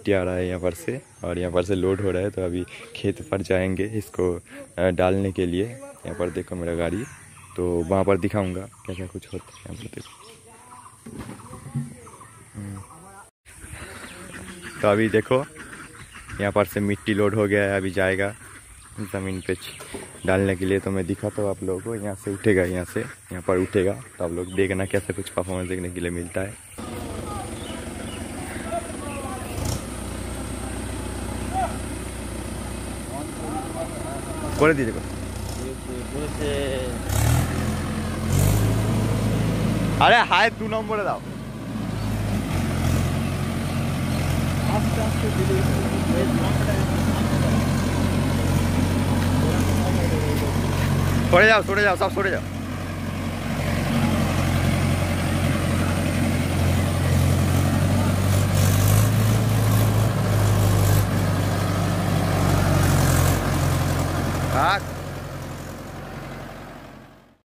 मिट्टी आ रहा है यहाँ पर से और यहाँ पर से लोड हो रहा है। तो अभी खेत पर जाएंगे इसको डालने के लिए। यहाँ पर देखो मेरा गाड़ी, तो वहाँ पर दिखाऊंगा क्या क्या कुछ होता है यहाँ पर देखो। तो अभी देखो यहाँ पर से मिट्टी लोड हो गया है, अभी जाएगा ज़मीन पे डालने के लिए। तो मैं दिखाता हूँ आप लोगों को, यहाँ से उठेगा, यहाँ पर उठेगा। तो आप लोग देखना कैसे कुछ परफॉर्मेंस देखने के लिए मिलता है। করে দিয়ে দেবো। আরে হাই 2 নম্বরে দাও। সরে যাও সব সরে যাও।